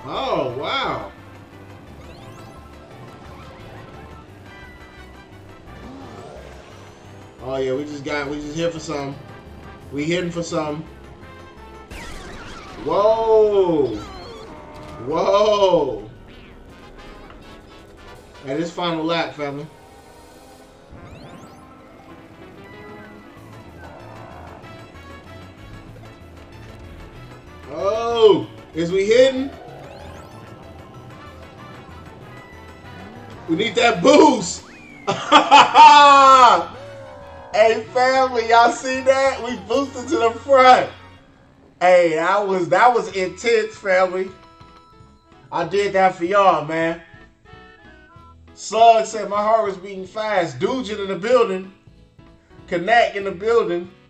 Oh, wow. Oh yeah, we just hit for some. We hitting for some. Whoa. Whoa. At this final lap, family. Oh, is we hitting? We need that boost. Hey, family, y'all see that? We boosted to the front. Hey, that was intense, family. I did that for y'all, man. Slug said my heart was beating fast. Dude in the building. Connect in the building.